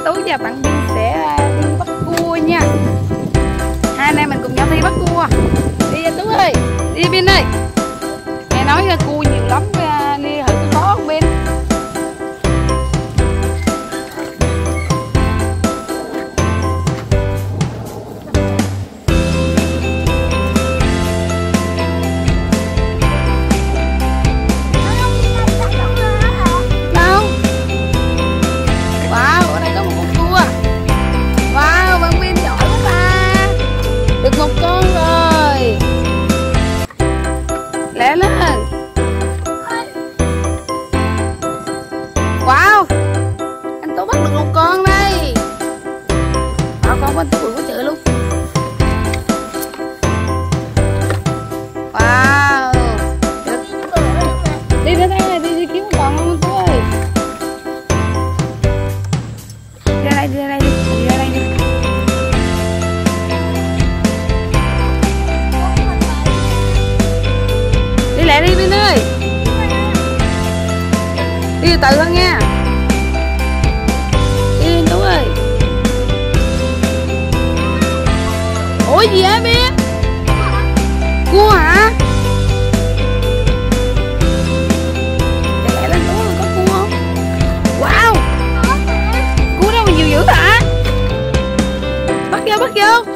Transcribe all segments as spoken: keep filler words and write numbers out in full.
Tú và bạn Bin sẽ đi bắt cua nha. Hai anh em mình cùng nhau đi bắt cua. Đi nha Tú ơi, đi Bin ơi. Nghe nói cua nhiều lắm, đi thử có khó không Bin? Một con rồi. Lẹ lên. Wow, anh Tú bắt được một con đây. Wow, con của anh Tú bự quá trời luôn. Wow. Đi ra đây này, đi, đi kiếm một con không anh Tú ơi. Đi ra đây, đi ra đây, đi ra đây đi. Đi lại đi Bin ơi. Đi từ từ thôi nha. Đi lên Tú ơi. Ủa gì vậy Bin? Cua hả? Chạy lại lên Tú ơi, có cua không? Wow, cua đâu mà nhiều dữ hả? Bắt vô, bắt vô.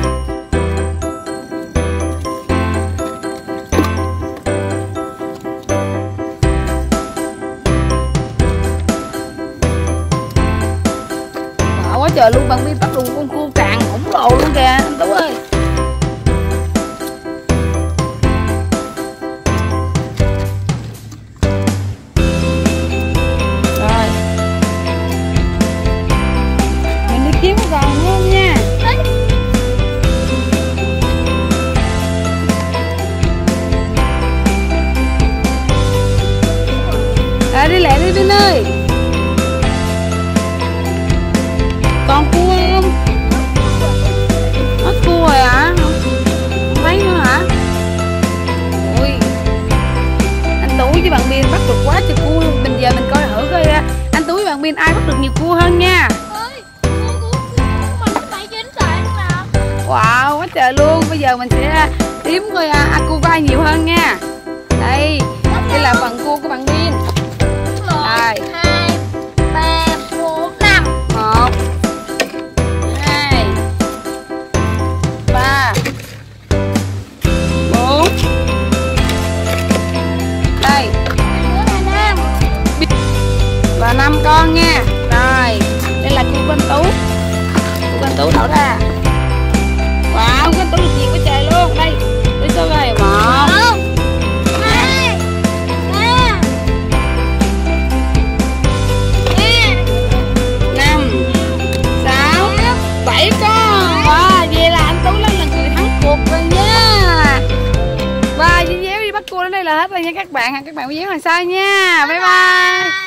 Quá trời luôn, bạn Bin bắt được con cua càng khổng lồ luôn kìa anh Tú ơi. Rồi mình đi kiếm một con nữa nha. Rồi đi lẹ đi Bin ơi. Còn cua không? Hết cua rồi hả? Không thấy nữa hả? Ui, anh Tú với bạn Bin bắt được quá trời cua luôn. Bây giờ mình coi thử coi anh Tú với bạn Bin ai bắt được nhiều cua hơn nha. Wow, quá trời luôn. Bây giờ mình sẽ kiếm coi aqua nhiều hơn nha. Đây, đây là phần cua của bạn Bin. Rồi, hai, ba, bốn, năm. Một, bốn, đây và năm con nha. Rồi đây là cua bên Tú. Cua bên Tú đổ ra. Wow, bên Tú được nhiều quá trời luôn. Đây đi số rồi. Một, hai, ba, năm, sáu, bảy con. Wow, vậy là anh Tú là người thắng cuộc rồi nha. Và video đi bắt cua đến đây là hết rồi nha các bạn. Các bạn video lần sau nha. Bye bye.